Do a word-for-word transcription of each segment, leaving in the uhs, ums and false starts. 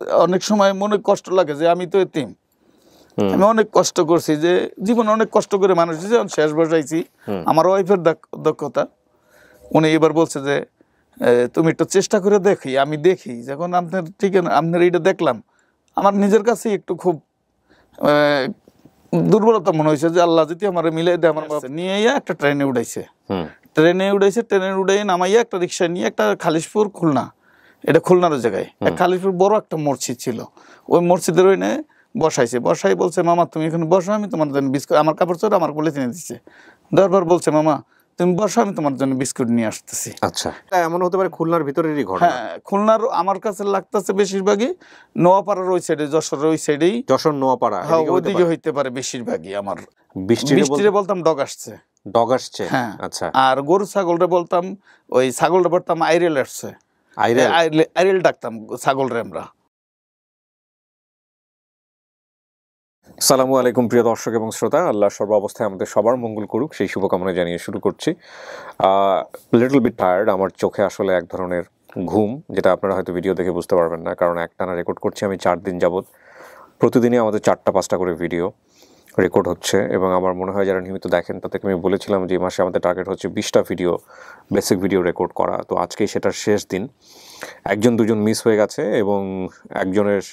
অনেক সময় মনে কষ্ট লাগে যে আমি তো এতিম, আমি অনেক কষ্ট করছি, যে জীবনে অনেক কষ্ট করে মানুষ যখন শেষ বসাইছি। আমার ওয়াইফের দক্ষতা, উনি এবার বলছে যে তুমি একটু চেষ্টা করে দেখি। আমি দেখি যখন আপনার ঠিক আপনার এইটা দেখলাম, আমার নিজের কাছে একটু খুব দুর্বলতা মনে হয়েছে যে আল্লাহ যদি আমার মিলাই দেয়। আমার বাবা নিয়ে একটা ট্রেনে উঠাইছে, ট্রেনে উঠাইছে ট্রেনে উঠাই নামাইয়া একটা রিক্সা নিয়ে একটা খালিশপুর খুলনা, এটা খুলনার জায়গায় খালিশপুর বড় একটা মসজিদ ছিল, ওই মসজিদের ওই বসাইছে। বসাই বলছে মামা তুমি এখানে বসো, আমি তোমার জন্য বিস্কুট, আমার কাপড় চোর আমার কোলে কিনে দিচ্ছে। দরবার বলছে মামা তুমি বসো, আমি তোমার জন্য বিস্কুট নিয়ে আসতেছি। আচ্ছা, এমন হতে পারে খুলনার ভিতরেরই ঘটনা? হ্যাঁ, খুলনার আমার কাছে লাগতেছে বেশিরভাগই নোয়াপাড়ার ওই সাইডে, যশোরের ওই সাইডেই, যশোর নোয়াপাড়া ওইদিকে হইতে পারে বেশিরভাগই। আমার বৃষ্টিরে বলতাম ডগ আসছে, ডগ আসছে। হ্যাঁ আচ্ছা। আর গরু ছাগলরে বলতাম, ওই ছাগলটা বলতাম আইরেল আসছে, আইরেল আইরেল ডাকতাম ছাগলরে আমরা। আসসালামু আলাইকুম প্রিয় দর্শক এবং শ্রোতা, আল্লাহ সর্ব অবস্থায় আমাদের সবার মঙ্গল করুক সেই শুভকামনা জানিয়ে শুরু করছি। লিটল বিট টায়ার্ড, আমার চোখে আসলে এক ধরনের ঘুম, যেটা আপনারা হয়তো ভিডিও দেখে বুঝতে পারবেন না, কারণ একটানা রেকর্ড করছি আমি চার দিন যাবৎ। প্রতিদিনই আমাদের চারটা পাঁচটা করে ভিডিও রেকর্ড হচ্ছে, এবং আমার মনে হয় যারা নিয়মিত দেখেন তাদেরকে আমি বলেছিলাম যে মাসে আমাদের টার্গেট হচ্ছে বিশটা ভিডিও, বেসিক ভিডিও রেকর্ড করা। তো আজকেই সেটার শেষ দিন। একজন দুজন মিস হয়ে গেছে, এবং একজনের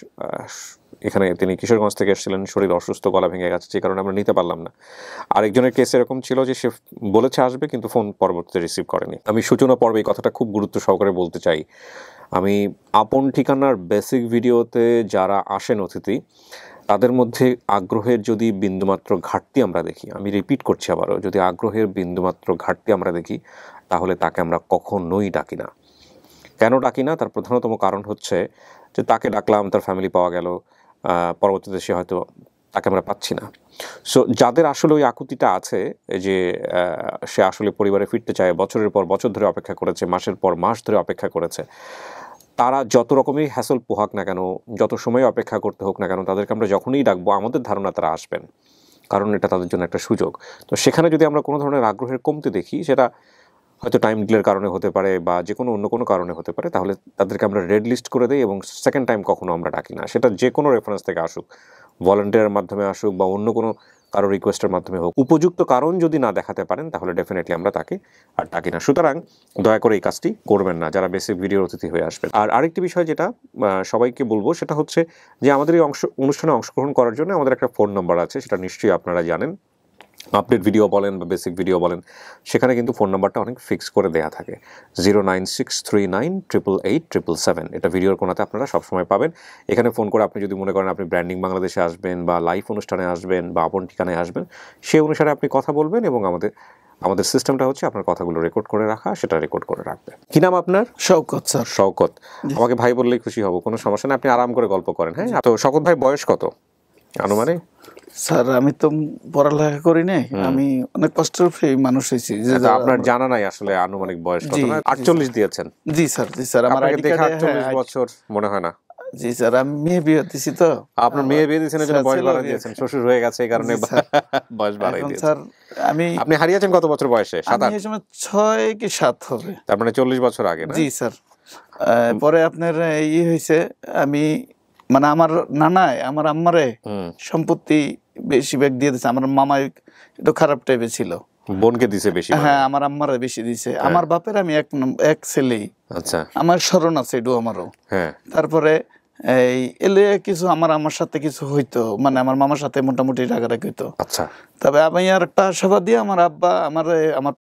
এখানে তিনি কিশোরগঞ্জ থেকে এসেছিলেন, শরীর অসুস্থ, গলা ভেঙে গেছে, যে কারণে আমরা নিতে পারলাম না। আরেকজনের কেস এরকম ছিল যে সে বলেছে আসবে, কিন্তু ফোন পরবর্তীতে রিসিভ করেনি। আমি সূচনা পর্বে এই কথাটা খুব গুরুত্ব সহকারে বলতে চাই। আমি আপন ঠিকানার বেসিক ভিডিওতে যারা আসেন অতিথি, তাদের মধ্যে আগ্রহের যদি বিন্দুমাত্র ঘাটতি আমরা দেখি, আমি রিপিট করছি আবারও, যদি আগ্রহের বিন্দুমাত্র ঘাটতি আমরা দেখি, তাহলে তাকে আমরা কখনোই ডাকি না। কেন ডাকি না? তার প্রধানতম কারণ হচ্ছে যে তাকে ডাকলাম, তার ফ্যামিলি পাওয়া গেল, পরবর্তীতে সে হয়তো তাকে আমরা পাচ্ছি না। সো যাদের আসলে ওই আকুতিটা আছে যে সে আসলে পরিবারে ফিরতে চায়, বছরের পর বছর ধরে অপেক্ষা করেছে, মাসের পর মাস ধরে অপেক্ষা করেছে, তারা যত রকমই হ্যাসল পোহাক না কেন, যত সময় অপেক্ষা করতে হোক না কেন, তাদেরকে আমরা যখনই ডাকবো আমাদের ধারণা তারা আসবেন, কারণ এটা তাদের জন্য একটা সুযোগ। তো সেখানে যদি আমরা কোনো ধরনের আগ্রহের কমতি দেখি, সেটা হয়তো টাইম ডিলের কারণে হতে পারে বা যে কোনো অন্য কোনো কারণে হতে পারে, তাহলে তাদেরকে আমরা রেড লিস্ট করে দিই এবং সেকেন্ড টাইম কখনো আমরা ডাকি না। সেটা যে কোনো রেফারেন্স থেকে আসুক, ভলান্টিয়ারের মাধ্যমে আসুক বা অন্য কোনো কারো রিকোয়েস্টের মাধ্যমে হোক, উপযুক্ত কারণ যদি না দেখাতে পারেন তাহলে ডেফিনেটলি আমরা তাকে আর ডাকি না। সুতরাং দয়া করে এই কাজটি করবেন না যারা বেসিক ভিডিওর অতিথি হয়ে আসবেন। আর আরেকটি বিষয় যেটা সবাইকে বলবো, সেটা হচ্ছে যে আমাদের এই অংশ অনুষ্ঠানে অংশগ্রহণ করার জন্য আমাদের একটা ফোন নাম্বার আছে, সেটা নিশ্চয়ই আপনারা জানেন। আপডেট ভিডিও বলেন বা বেসিক ভিডিও বলেন, সেখানে কিন্তু ফোন নাম্বারটা অনেক ফিক্স করে দেওয়া থাকে, zero nine six three nine triple eight triple seven. এটা ভিডিওর কোনাতে আপনারা সবসময় পাবেন। এখানে ফোন করে আপনি যদি মনে করেন আপনি ব্র্যান্ডিং বাংলাদেশে আসবেন বা লাইভ অনুষ্ঠানে আসবেন বা আপন ঠিকানায় আসবেন, সেই অনুসারে আপনি কথা বলবেন, এবং আমাদের আমাদের সিস্টেমটা হচ্ছে আপনার কথাগুলো রেকর্ড করে রাখা, সেটা রেকর্ড করে রাখবে। কি নাম আপনার? শওকত স্যার। শওকত, আমাকে ভাই বললেই খুশি হব, কোনো সমস্যা নেই, আপনি আরাম করে গল্প করেন। হ্যাঁ, তো শওকত ভাই বয়স কত আনুমানিক? স্যার আমি তো পড়ালেখা করি নাই, আমি অনেক কষ্টের মানুষ হয়েছি। আপনার জানা নাই আসলে আনুমানিক বয়স কত? আটচল্লিশ দিয়েছেন? জি স্যার। জি স্যার, আমার আইডি কার্ডে আটচল্লিশ বছর মনে হয় না। জি স্যার, আমি মেয়ে বিয়ে দিছি। তো আপনার মেয়ে বিয়ে দিয়েছেন, এজন্য বয়স বাড়াই দিয়েছেন, শ্বশুর হয়ে গেছে এই কারণে বয়স বাড়াই দিয়েছেন। স্যার আমি আপনি হারিয়েছেন কত বছর বয়সে? সাত আট? ছয় কি সাত হবে, তার মানে চল্লিশ বছর আগে না? জি স্যার। পরে আপনার এই হয়েছে, আমি মানে আমার নানায় আমার আম্মারে সম্পত্তি বেশি ভাগ দিয়ে দিচ্ছে। আমার মামাই একটু খারাপ টাইপের ছিল, বোনকে দিছে বেশি? হ্যাঁ, আমার আম্মারে বেশি দিছে। আমার বাপের আমি এক এক ছেলেই। আচ্ছা, আমার স্মরণ আছে এটু আমারও। হ্যাঁ, তারপরে এই এলে কিছু আমার আমার সাথে কিছু হইতো, মানে আমার মামার সাথে মোটামুটি রাগারাগি হইতো। আচ্ছা, তবে আমি আর একটা আশাবাদী, আমার আব্বা আমার আমার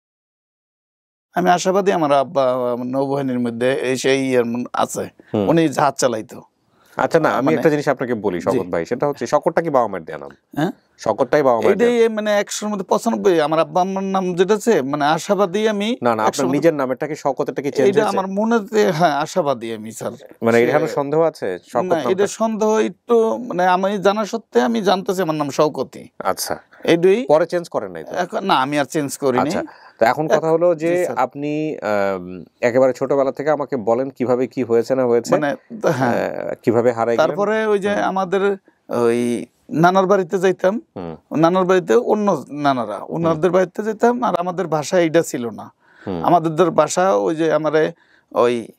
আমি আশাবাদী আমার আব্বা নৌবাহিনীর মধ্যে সেই আছে, উনি জাহাজ চালাইতো। আচ্ছা, না আমি একটা জিনিস আপনাকে বলি শওকত ভাই, সেটা হচ্ছে শওকতটা কি বাবা মায়ের দেয়া নাম? হ্যাঁ, শওকতটাই বাবা মায়ের দেয়া। এটাই মানে একশোর মধ্যে পঁচানব্বই আমার আব্বা আম্মার নাম যেটা আছে, মানে আশাবাদী আমি। না না, আপনার নিজের নামটা কি শওকতটা কি চেঞ্জ হয়েছে? এটা আমার মনেতে, হ্যাঁ, আশাবাদী আমি স্যার। মানে এখানে সন্দেহ আছে শওকত নামটা? এটা সন্দেহ একটু, মানে আমি জানা সত্ত্বে আমি জানতেছি আমার নাম শওকতই। আচ্ছা, এইটাই। পরে চেঞ্জ করেন নাই তো? এখন না, আমি আর চেঞ্জ করিনি। আচ্ছা, তো এখন কথা হলো যে আপনি একেবারে ছোটবেলা থেকে আমাকে বলেন কিভাবে কি হয়েছে না হয়েছে, মানে কিভাবে হারাই গেলেন। তারপরে ওই যে আমাদের ওই নানার বাড়িতে যাইতাম, নানার বাড়িতে অন্য নানারা, ওনাদের বাড়িতে যেতাম, আর আমাদের ভাষা এইটা ছিল না। আমাদের ভাষা ওই যে আমারে ওই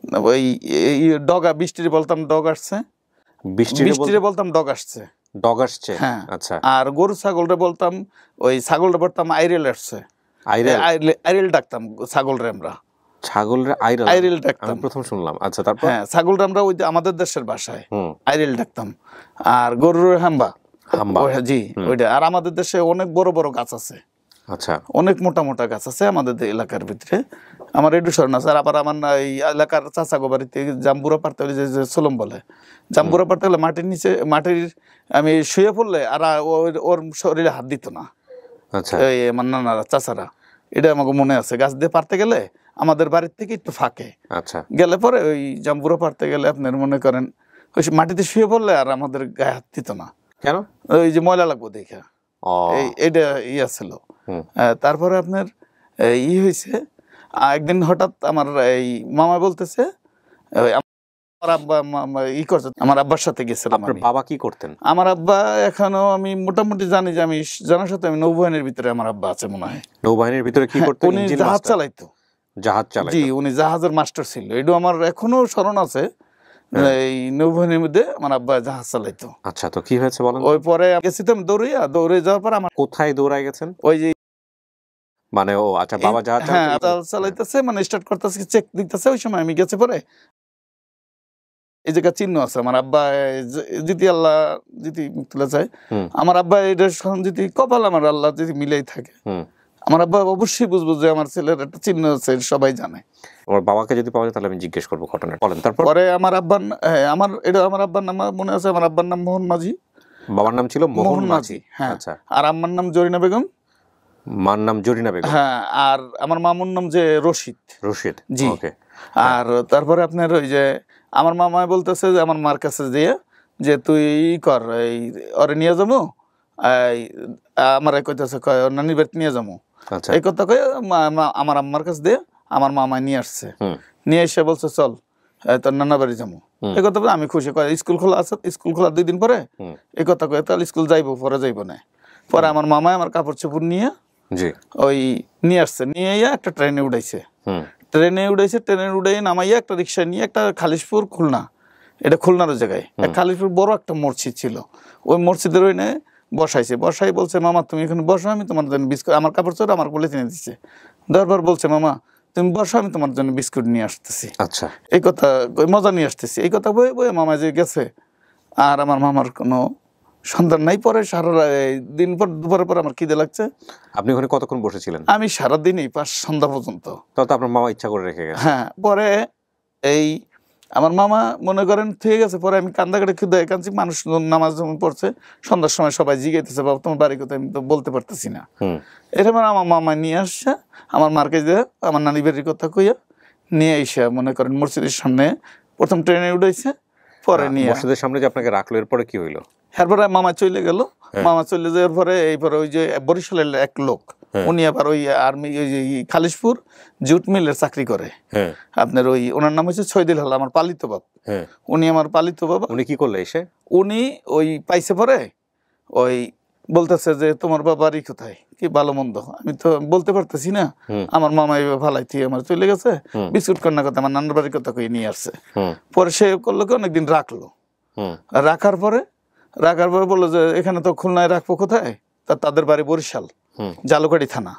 ওই ডগা, বৃষ্টির বলতাম ডগ আসছে, বৃষ্টিরে বলতাম ডগ আসছে, ডগ আসছে। হ্যাঁ আচ্ছা। আর গরু ছাগলরে বলতাম, ওই ছাগলটা বলতাম আইরেল আসছে, আইরেল আইরেল ডাকতাম ছাগলরে আমরা, ছাগলরে আইরেল আইরেল ডাকতাম, আমি প্রথম শুনলাম। আচ্ছা তারপর? হ্যাঁ ছাগলটা আমরা ওই আমাদের দেশের ভাষায় আইরেল ডাকতাম। আর গরুর হাম্বা, হাম্বা জি ওইটা। আর আমাদের দেশে অনেক বড় বড় গাছ আছে, আচ্ছা অনেক মোটা মোটা গাছ আছে আমাদের এলাকার ভিতরে, আমার একটু স্মরণ আছে। আর আবার আমার এই এলাকার চাচা গো বাড়িতে জাম্বুরা পারতে হলে যে সোলম বলে, জাম্বুরা পারতে হলে মাটির নিচে, মাটির আমি শুয়ে পড়লে আর ওর শরীরে হাত দিত না, আচ্ছা এই আমার নানারা চাচারা, এটা আমাকে মনে আছে। গাছ দিয়ে পারতে গেলে আমাদের বাড়ির থেকে একটু ফাঁকে, আচ্ছা গেলে পরে ওই জাম্বুরা পারতে গেলে আপনার মনে করেন ওই মাটিতে শুয়ে পড়লে আর আমাদের গায়ে হাত দিত না। কেন? ওই যে ময়লা লাগবো দেখা, এই এটা ইয়া ছিল। তারপরে আপনার ই হয়েছে একদিন হঠাৎ আমার এই মামা বলতেছে, আমার আব্বা ই করছে, আমার আব্বার সাথে গেছিলাম। আপনার বাবা কি করতেন? আমার আব্বা এখনো আমি মোটামুটি জানি যে আমি জানার সাথে আমি নৌবাহিনীর ভিতরে আমার আব্বা আছে মনে হয়। নৌবাহিনীর ভিতরে কি করতেন? উনি জাহাজ চালাইতো। জাহাজ চালাইতো? জি উনি জাহাজের মাস্টার ছিল, এটা আমার এখনো স্মরণ আছে। এই নৌবাহিনীর মধ্যে আমার আব্বা জাহাজ চালাইতো। আচ্ছা তো কি হয়েছে বলেন? ওই পরে গেছি তো আমি দৌড়িয়া, দৌড়ে যাওয়ার পর আমার কোথায় দৌড়াই গেছেন? ওই যে মানে ও আচ্ছা বাবা জাহাজ চালাইতেছে, মানে স্টার্ট করতেছে, চেক দিতেছে, ওই সময় আমি গেছে পরে এই জায়গা চিহ্ন আছে আমার আব্বা যদি আল্লাহ যদি তুলে যায়, আমার আব্বা এটা যদি কপাল আমার আল্লাহ যদি মিলেই থাকে, আমার আব্বা অবশ্যই বুঝবো যে আমার ছেলের একটা চিহ্ন আছে, সবাই জানে। আমার বাবাকে যদি পাওয়া যায় তাহলে আমি জিজ্ঞেস করবো ঘটনা। বলেন তারপর। পরে আমার আব্বার আমার এটা আমার আব্বার নাম মনে আছে, আমার আব্বার নাম মোহন মাঝি, বাবার নাম ছিল মোহন মাঝি। হ্যাঁ আচ্ছা। আর আম্মার নাম জরিনা বেগম, মার নাম জরিনা বেগম। হ্যাঁ। আর আমার মামুর নাম যে রশিদ। রশিদ জি। আর তারপরে আপনার ওই যে আমার মামা বলতেছে যে আমার মার কাছে দিয়ে যে তুই কর এই ওরে নিয়ে যাবো, আমার কইতেছে নানির বাড়িতে নিয়ে যাবো, এই কথা কয়ে আমার আম্মার কাছে দিয়ে আমার মামা নিয়ে আসছে, নিয়ে এসে বলছে চল তোর নানা বাড়ি যাবো। এই কথা বলে আমি খুশি, স্কুল খোলা আছে, স্কুল খোলা দুই দিন পরে এই কথা কয়ে তাহলে স্কুল যাইবো, পরে যাইবো না। পরে আমার মামাই আমার কাপড় চোপড় নিয়ে ওই নিয়ে আসছে, নিয়ে একটা ট্রেনে উঠাইছে, ট্রেনে উঠাইছে, ট্রেনে উঠাই নামাইয়া একটা রিক্সা নিয়ে একটা খালিশপুর খুলনা, এটা খুলনার জায়গায় খালিশপুর বড় একটা মসজিদ ছিল, ওই মসজিদের ওই বসাইছে, বসাই বলছে মামা তুমি এখানে বসো, আমি তোমার জন্য বিস্কুট, আমার কাপড় চোপড় আমার কোলে কিনে দিচ্ছে, দরবার বলছে মামা তুমি বসো আমি তোমার জন্য বিস্কুট নিয়ে আসতেছি। আচ্ছা এই কথা মজা নিয়ে আসতেছি, এই কথা বয়ে বয়ে মামা যে গেছে, আর আমার মামার কোনো সন্ধান নাই। পরে সারা দিন পর দুপুরের পর আমার খিদে লাগছে। আপনি ওখানে কতক্ষণ বসেছিলেন? আমি সারাদিনই পাঁচ সন্ধ্যা পর্যন্ত। তাও তো আপনার মামা ইচ্ছা করে রেখে গেছে? হ্যাঁ। পরে এই আমার মামা মনে করেন ঠিক আছে, পরে আমি কান্দাকাটি খিদে কাঁদছি, মানুষ নামাজ যখন পড়ছে সন্ধ্যার সময় সবাই জিগাইতেছে বাবা তোমার বাড়ি কোথায়, আমি তো বলতে পারতেছি না। এরকম আমার মামা নিয়ে আসছে আমার মার্কে যে আমার নানি বাড়ির কথা কইয়া নিয়ে এসে মনে করেন মসজিদের সামনে প্রথম ট্রেনে উঠাইছে, পরে নিয়ে মসজিদের সামনে যে আপনাকে রাখলো, এরপরে কি হইলো? এরপরে মামা চলে গেল, মামা চলে যাওয়ার পরে এইপরে ওই যে বরিশালের এক লোক, উনি আবার ওই আর্মি ওই খালিশপুর জুট মিলের চাকরি করে, আপনার ওই ওনার নাম হচ্ছে ছয়দিল হল, আমার পালিত বাপ, উনি আমার পালিত বাবা। উনি কি করলে এসে? উনি ওই পাইছে পরে ওই বলতেছে যে তোমার বাবারই কোথায়, কি ভালো মন্দ, আমি তো বলতে পারতেছি না, আমার মামা এইভাবে ভালাই থেকে আমার চলে গেছে, বিস্কুট কন্যার কথা আমার নানার বাড়ির কথা কই নিয়ে আসছে। পরে সে করলো কি অনেকদিন রাখলো, রাখার পরে রাখার পরে বললো যে এখানে তো খুলনায় রাখবো কোথায়, তা তাদের বাড়ি বরিশাল জালুকাড়ি থানা,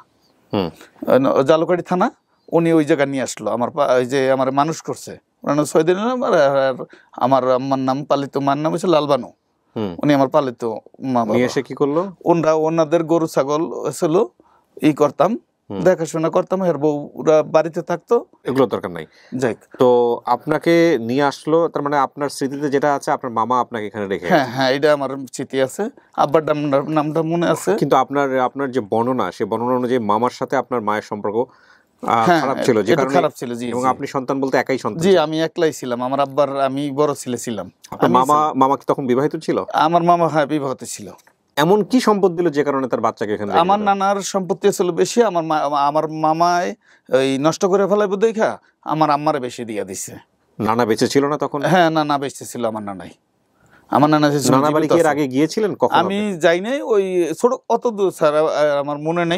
জালুকাড়ি থানা, উনি ওই জায়গা নিয়ে আসলো আমার ওই যে আমার মানুষ করছে, ছয় দিন। আমার আমার নাম পালিত মার নাম হচ্ছে লালবানু, উনি আমার পালিত মা। এসে কি করলো? ওনরা ওনাদের গরু ছাগল ছিল ই করতাম, দেখাশোনা করতাম, এর বউরা বাড়িতে থাকতো, এগুলো দরকার নাই। যাই তো আপনাকে নিয়ে আসলো, তার মানে আপনার স্মৃতিতে যেটা আছে আপনার মামা আপনাকে এখানে রেখে। হ্যাঁ হ্যাঁ এটা আমার স্মৃতি আছে, আব্বার নামটা মনে আছে। কিন্তু আপনার আপনার যে বর্ণনা, সেই বর্ণনা অনুযায়ী মামার সাথে আপনার মায়ের সম্পর্ক খারাপ ছিল, যে কারণে খারাপ ছিল। জি। এবং আপনি সন্তান বলতে একাই সন্তান? জি আমি একলাই ছিলাম, আমার আব্বার আমি বড় ছেলে ছিলাম। আপনার মামা মামা কি তখন বিবাহিত ছিল? আমার মামা হ্যাঁ বিবাহিত ছিল। এমন কি সম্পদ দিল যে কারণে তার বাচ্চাকে এখানে? আমার নানার সম্পত্তি ছিল বেশি, আমার আমার মামায় ওই নষ্ট করে ফেলাইবো দেখা আমার আম্মারে বেশি দিয়া দিছে। নানা বেঁচে ছিল না তখন? হ্যাঁ নানা বেঁচে ছিল আমার নানাই। আমার নানা নানা বাড়ি কি এর আগে গিয়েছিলেন কখনো? আমি যাই নাই, ওই ছোট অত দূর স্যার আমার মনে নেই,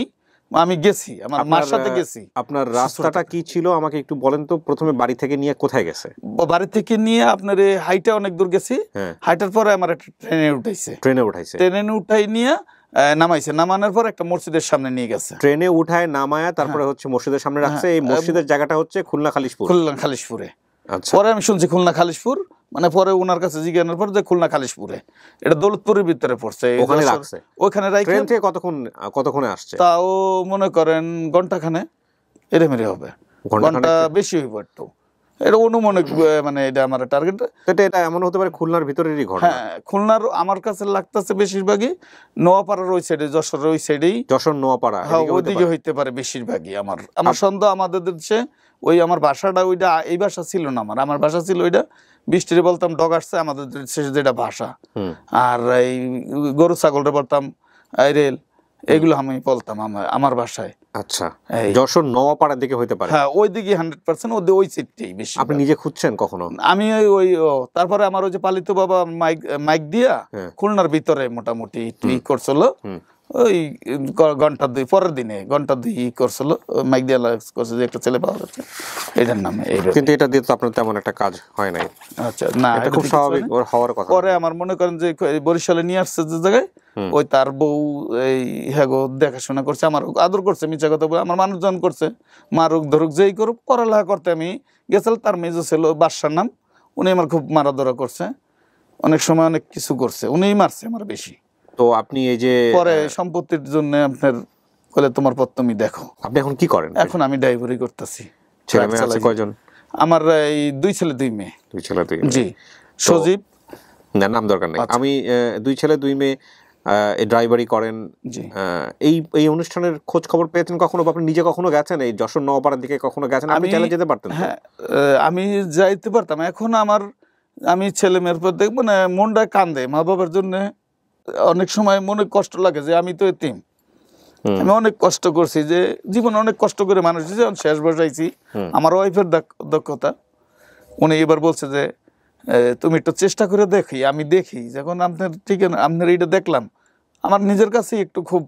আমি গেছি, আমার মার সাথে গেছি। আপনার রাস্তাটা কি ছিল আমাকে একটু বলেন তো? প্রথমে বাড়ি থেকে নিয়ে কোথায় গেছে? বাড়ি থেকে নিয়ে আপনার হাইটে অনেক দূর গেছি, হাইটার পরে আমার একটা ট্রেনে উঠাইছে, ট্রেনে উঠাইছে ট্রেনে উঠাই নিয়ে নামাইছে, নামানোর পর একটা মসজিদের সামনে নিয়ে গেছে, ট্রেনে উঠায় নামায়া তারপরে হচ্ছে মসজিদের সামনে রাখছে। এই মসজিদের জায়গাটা হচ্ছে খুলনা খালিশপুর। খুলনা খালিশপুরে। পরে আমি শুনছি খুলনা খালিশপুর, মানে পরে ওনার কাছে জিজ্ঞাসার পর যে খুলনা খালিশপুরে, এটা দৌলতপুরের ভিতরে পড়ছে, ওখানে রাখছে। ওখানে রাখে ট্রেন থেকে কতক্ষণ কতক্ষণে আসছে? তাও মনে করেন ঘন্টাখানে এরমেরি হবে, ঘন্টা বেশি হইব একটু, এটা অনুমানিক, মানে এটা আমার টার্গেট। এটা এটা এমন হতে পারে খুলনার ভিতরেরই ঘটনা। হ্যাঁ, খুলনার আমার কাছে লাগতেছে বেশিরভাগই নোয়াপাড়ার ওই সাইডে, যশোরের ওই সাইডেই, যশোর নোয়াপাড়া ওইদিকে হইতে পারে বেশিরভাগই। আমার আমার সন্দেহ আমাদের দেশে ওই আমার ভাষাটা ওইটা, এই ভাষা ছিল না আমার, আমার ভাষা ছিল ওইটা বৃষ্টিরে বলতাম ডগ আসছে, আমাদের দেশে যেটা ভাষা। আর এই গরু ছাগলটা বলতাম রেল, এগুলো আমি বলতাম আমার আমার ভাষায়। আচ্ছা, যশোর নোয়াপাড়ার দিকে হইতে পারে। হ্যাঁ, ওই দিকে হান্ড্রেড পার্সেন্ট ওদের ওই সিটটাই বেশি। আপনি নিজে খুঁজছেন কখনো? আমি ওই ওই তারপরে আমার ওই যে পালিত বাবা মাইক মাইক দিয়া খুলনার ভিতরে মোটামুটি ই করছিল, ওই ঘন্টা দুই পরের দিনে ঘন্টা দুই ই করছিল, মাইক দিয়া করছে যে একটা ছেলে পাওয়া যাচ্ছে এটার নামে। কিন্তু এটা দিয়ে তো আপনার তেমন একটা কাজ হয় নাই। আচ্ছা, না, এটা খুব স্বাভাবিক হওয়ার কথা। পরে আমার মনে করেন যে বরিশালে নিয়ে আসছে যে জায়গায়, ওই তার বউ এই হ্যাগো দেখাশোনা করছে, আমার আদর করছে, মিথ্যা কথা বলে আমার মানুষজন করছে, মারুক ধরুক যেই করুক, পড়ালেখা করতে আমি গেছিলাম। তার মেজো ছিল বাদশার নাম, উনি আমার খুব মারা ধরা করছে, অনেক সময় অনেক কিছু করছে, উনিই মারছে আমার বেশি। তো আপনি এই যে পরে সম্পত্তির জন্য আপনার বলে তোমার পর তুমি দেখো। আপনি এখন কি করেন? এখন আমি ড্রাইভারি করতেছি। ছেলে মেয়ে আছে কয়জন? আমার এই দুই ছেলে দুই মেয়ে। দুই ছেলে দুই? জি। সজীব, না নাম দরকার নেই। আমি দুই ছেলে দুই মেয়ে ড্রাইভারি করেন। এই এই অনুষ্ঠানের খোঁজ খবর পেয়েছেন কখনো? আপনি নিজে কখনো গেছেন এই যশোর নওপাড়ার দিকে কখনো গেছেন? আপনি চাইলে যেতে পারতেন। হ্যাঁ, আমি যাইতে পারতাম। এখন আমার আমি ছেলে মেয়ের পর দেখবো না, মনটা কান্দে মা বাবার জন্য। অনেক সময় মনে কষ্ট লাগে যে আমি তো এতিম, আমি অনেক কষ্ট করছি, যে জীবনে অনেক কষ্ট করে মানুষ শেষ বসাইছি। আমার ওয়াইফের দক্ষতা, উনি এবার বলছে যে তুমি একটু চেষ্টা করে দেখি। আমি দেখি যখন আপনার ঠিক আপনার এইটা দেখলাম, আমার নিজের কাছে একটু খুব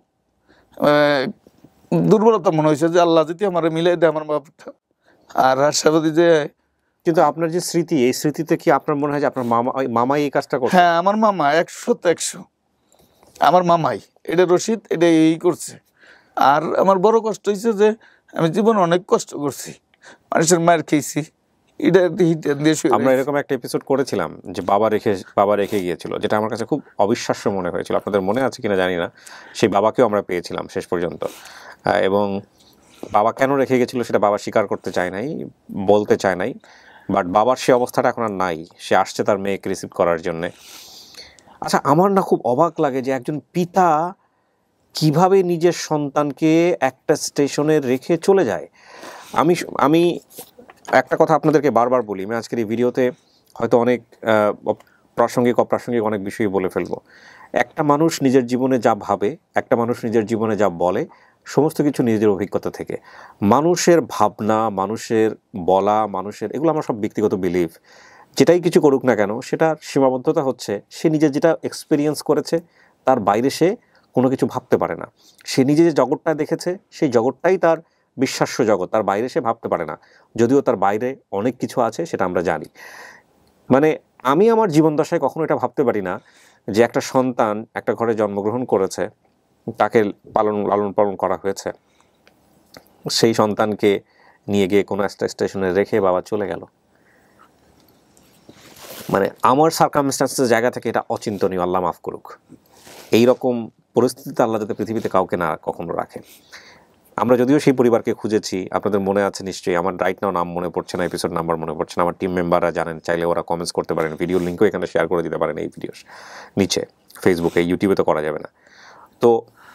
দুর্বলতা মনে হয়েছে যে আল্লাহ যদি আমার মিলাই দেয় আমার বাপটা আর আশাবাদী যে। কিন্তু আপনার যে স্মৃতি, এই স্মৃতিতে কি আপনার মনে হয় যে আপনার মামা মামাই এই কাজটা করছে? হ্যাঁ, আমার মামা একশো তো একশো আমার মামাই এটা রশিদ এটা এই করছে। আর আমার বড় কষ্ট হয়েছে যে আমি জীবনে অনেক কষ্ট করছি, মানুষের মায়ের খেয়েছি। আমরা এরকম একটা এপিসোড করেছিলাম যে বাবা রেখে বাবা রেখে গিয়েছিল, যেটা আমার কাছে খুব অবিশ্বাস্য মনে হয়েছিল। আপনাদের মনে আছে কিনা জানি না, সেই বাবাকেও আমরা পেয়েছিলাম শেষ পর্যন্ত। এবং বাবা কেন রেখে গেছিল সেটা বাবা স্বীকার করতে চায় নাই, বলতে চায় নাই। বাট বাবার সে অবস্থাটা এখন আর নাই, সে আসছে তার মেয়েকে রিসিভ করার জন্যে। আচ্ছা, আমার না খুব অবাক লাগে যে একজন পিতা কিভাবে নিজের সন্তানকে একটা স্টেশনে রেখে চলে যায়। আমি আমি একটা কথা আপনাদেরকে বারবার বলি, আমি আজকের এই ভিডিওতে হয়তো অনেক প্রাসঙ্গিক অপ্রাসঙ্গিক অনেক বিষয় বলে ফেলবো। একটা মানুষ নিজের জীবনে যা ভাবে, একটা মানুষ নিজের জীবনে যা বলে, সমস্ত কিছু নিজের অভিজ্ঞতা থেকে। মানুষের ভাবনা, মানুষের বলা, মানুষের এগুলো আমার সব ব্যক্তিগত বিলিভ। যেটাই কিছু করুক না কেন, সেটার সীমাবদ্ধতা হচ্ছে সে নিজে যেটা এক্সপিরিয়েন্স করেছে, তার বাইরে সে কোনো কিছু ভাবতে পারে না। সে নিজে যে জগৎটা দেখেছে, সেই জগৎটাই তার বিশ্বাস্য জগৎ, তার বাইরে সে ভাবতে পারে না। যদিও তার বাইরে অনেক কিছু আছে, সেটা আমরা জানি। মানে আমি আমার জীবন দশায় কখনো এটা ভাবতে পারি না যে একটা সন্তান একটা ঘরে জন্মগ্রহণ করেছে, তাকে পালন লালন পালন করা হয়েছে, সেই সন্তানকে নিয়ে গিয়ে কোনো একটা স্টেশনে রেখে বাবা চলে গেল। মানে আমার সার্কামস্ট্যান্সের জায়গা থেকে এটা অচিন্তনীয়, আল্লাহ মাফ করুক। এইরকম পরিস্থিতিতে আল্লাহ যাতে পৃথিবীতে কাউকে না কখনো রাখে। আমরা যদিও সেই পরিবারকে খুঁজেছি, আপনাদের মনে আছে নিশ্চয়ই, আমার রাইট নাও নাম মনে পড়ছে না, এপিসোড নাম্বার মনে পড়ছে না, আমার টিম মেম্বাররা জানেন, চাইলে ওরা কমেন্টস করতে পারেন, ভিডিও লিঙ্কও এখানে শেয়ার করে দিতে পারেন এই ভিডিওর নিচে, ফেসবুকে, ইউটিউবে তো করা যাবে না। তো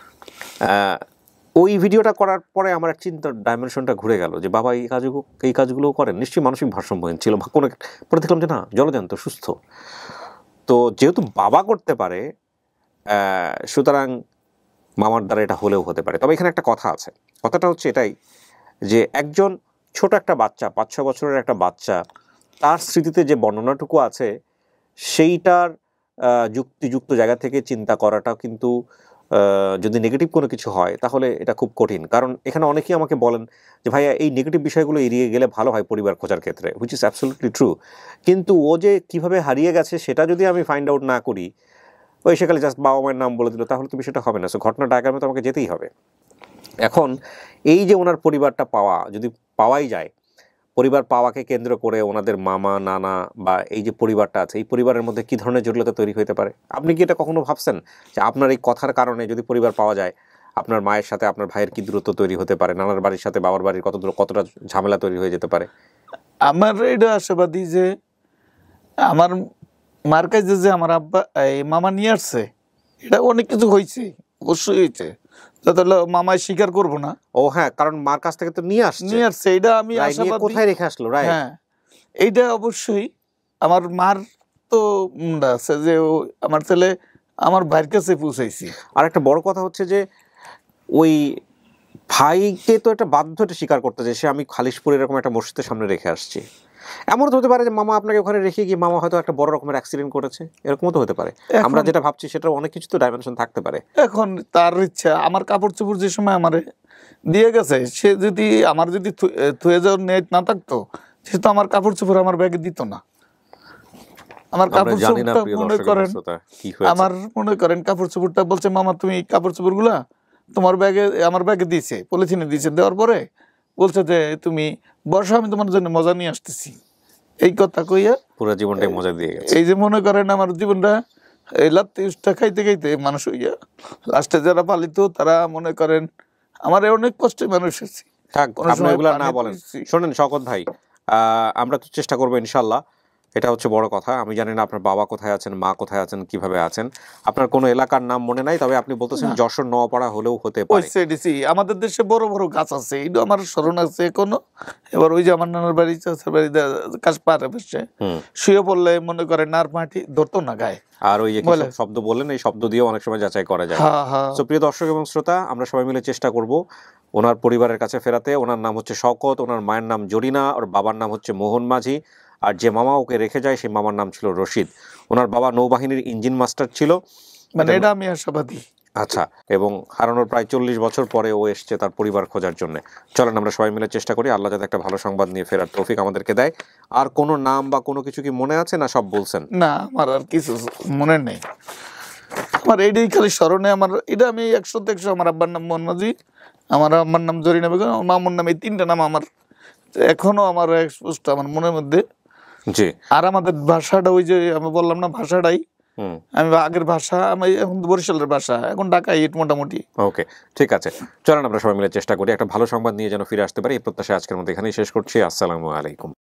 ওই ভিডিওটা করার পরে আমার এক চিন্তার ডাইমেনশনটা ঘুরে গেল যে বাবা এই কাজগুলো এই কাজগুলোও করেন, নিশ্চয়ই মানসিক ভারসাম্যহীন ছিল। কোনো পরে দেখলাম যে না, জলজান্ত সুস্থ। তো যেহেতু বাবা করতে পারে, সুতরাং মামার দ্বারা এটা হলেও হতে পারে। তবে এখানে একটা কথা আছে, কথাটা হচ্ছে এটাই যে একজন ছোট একটা বাচ্চা, পাঁচ ছ বছরের একটা বাচ্চা, তার স্মৃতিতে যে বর্ণনাটুকু আছে সেইটার যুক্তিযুক্ত জায়গা থেকে চিন্তা করাটা কিন্তু যদি নেগেটিভ কোনো কিছু হয় তাহলে এটা খুব কঠিন, কারণ এখানে অনেকেই আমাকে বলেন যে ভাইয়া এই নেগেটিভ বিষয়গুলো এড়িয়ে গেলে ভালো হয় পরিবার খোঁজার ক্ষেত্রে, হুইচ ইজ অ্যাবসলিউটলি ট্রু। কিন্তু ও যে কীভাবে হারিয়ে গেছে সেটা যদি আমি ফাইন্ড আউট না করি, ওই সেকালে জাস্ট বাবা মায়ের নাম বলে দিল, তাহলে তো বিষয়টা হবে না। সো ঘটনা ডায়াগ্রামে তো আমাকে যেতেই হবে। এখন এই যে ওনার পরিবারটা পাওয়া, যদি পাওয়াই যায়, পরিবার পাওয়াকে কেন্দ্র করে ওনাদের মামা নানা বা এই যে পরিবারটা আছে, এই পরিবারের মধ্যে কী ধরনের জটিলতা তৈরি হতে পারে? আপনি কি এটা কখনো ভাবছেন যে আপনার এই কথার কারণে যদি পরিবার পাওয়া যায়, আপনার মায়ের সাথে আপনার ভাইয়ের কী দূরত্ব তৈরি হতে পারে, নানার বাড়ির সাথে বাবার বাড়ির কত দূর কতটা ঝামেলা তৈরি হয়ে যেতে পারে? আমার এটা আশাবাদী যে আমার মার কাছে যে আমার আব্বা এই মামা নিয়ে আসছে, এটা অনেক কিছু হয়েছে, অবশ্যই হয়েছে, তাহলে মামায় স্বীকার করবো না। ও হ্যাঁ, কারণ মার কাছ থেকে তো নিয়ে আসছে, নিয়ে আসছে, এটা আমি আশাবাদী। কোথায় রেখে আসলো? রাইট, হ্যাঁ, এইটা অবশ্যই। আমার মার তো মুন্ডা আছে যে ও আমার ছেলে আমার ভাইয়ের কাছে পৌঁছাইছি। আর একটা বড় কথা হচ্ছে যে ওই ভাইকে তো একটা বাধ্য এটা স্বীকার করতে যে সে আমি খালিশপুর এরকম একটা মসজিদের সামনে রেখে আসছি। এমন তো হতে পারে যে মামা আপনাকে ওখানে রেখে গিয়ে মামা হয়তো একটা বড় রকমের অ্যাক্সিডেন্ট করেছে, এরকমও তো হতে পারে। আমরা যেটা ভাবছি সেটার অনেক কিছু তো ডাইমেনশন থাকতে পারে। এখন তার ইচ্ছা, আমার কাপড় চোপড় যে সময় আমারে দিয়ে গেছে, সে যদি আমার যদি থুয়ে যাওয়ার নেট না থাকতো, সে তো আমার কাপড় চোপড় আমার ব্যাগে দিত না। আমার কাপড় চোপড়টা মনে করেন, আমার মনে করেন কাপড় চোপড়টা বলছে মামা তুমি কাপড় চোপড় গুলা তোমার ব্যাগে, আমার ব্যাগে দিয়েছে, পলিথিনে দিয়েছে, দেওয়ার পরে বলছে যে তুমি বর্ষা আমি তোমার জন্য মজা নিয়ে আসতেছি, এই কথা কইয়া পুরো জীবনটাই মজা দিয়ে গেছে। এই যে মনে করেন আমার জীবনটা এই লাত্তি উষ্টা খাইতে খাইতে মানুষ হইয়া লাস্টে যারা পালিত তারা মনে করেন আমার অনেক কষ্টে মানুষ হয়েছি। না বলেন, শোনেন শওকত ভাই, আমরা তো চেষ্টা করবো ইনশাল্লাহ, এটা হচ্ছে বড় কথা। আমি জানি না আপনার বাবা কোথায় আছেন, মা কোথায় আছেন, কিভাবে আছেন, আপনার কোনো এলাকার নাম মনে নাই, তবে আপনি বলতেছেন যশোর নোয়াপাড়া হলেও হতে পারে। আমাদের দেশে বড় বড় গাছ আছে, এইটা আমার স্মরণ আছে এখনো। এবার ওই যে আমার নানার বাড়ি চাচার বাড়ি কাছ পাড়ে বসে শুয়ে পড়লে মনে করে নার মাটি ধরতো না গায়ে। আর ওই যে শব্দ বললেন, এই শব্দ দিয়েও অনেক সময় যাচাই করা যায়। তো প্রিয় দর্শক এবং শ্রোতা, আমরা সবাই মিলে চেষ্টা করব ওনার পরিবারের কাছে ফেরাতে। ওনার নাম হচ্ছে শওকত, ওনার মায়ের নাম জরিনা, ওর বাবার নাম হচ্ছে মোহন মাঝি, আর যে মামা ওকে রেখে যায় সেই মামার নাম ছিল রশিদ। ওনার বাবা নৌবাহিনীর ইঞ্জিন মাস্টার ছিল, মানে এটা আমি আশাবাদী। আচ্ছা, এবং হারানোর প্রায় চল্লিশ বছর পরে ও এসছে তার পরিবার খোঁজার জন্য। চলেন আমরা সবাই মিলে চেষ্টা করি, আল্লাহ যাতে একটা ভালো সংবাদ নিয়ে ফেরার তৌফিক আমাদেরকে দেয়। আর কোনো নাম বা কোনো কিছু কি মনে আছে না সব বলছেন? না, আমার আর কিছু মনে নেই, আমার এইটাই খালি স্মরণে। আমার এটা আমি একশো একশো, আমার আব্বার নাম মোহন মাঝি, আমার আম্মার নাম জরিনা বেগম, আমার মামুর নাম, এই তিনটা নাম আমার এখনো আমার স্পষ্ট আমার মনের মধ্যে। জি। আর আমাদের ভাষাটা ওই যে আমি বললাম না, ভাষাটাই আমি আগের ভাষা, আমি এখন বরিশালের ভাষা, এখন ঢাকায় মোটামুটি। ওকে, ঠিক আছে, চলেন আমরা সবাই মিলে চেষ্টা করি একটা ভালো সংবাদ নিয়ে যেন ফিরে আসতে পারি। এই প্রত্যাশা আজকের মধ্যে এখানেই শেষ করছি। আসসালামু আলাইকুম।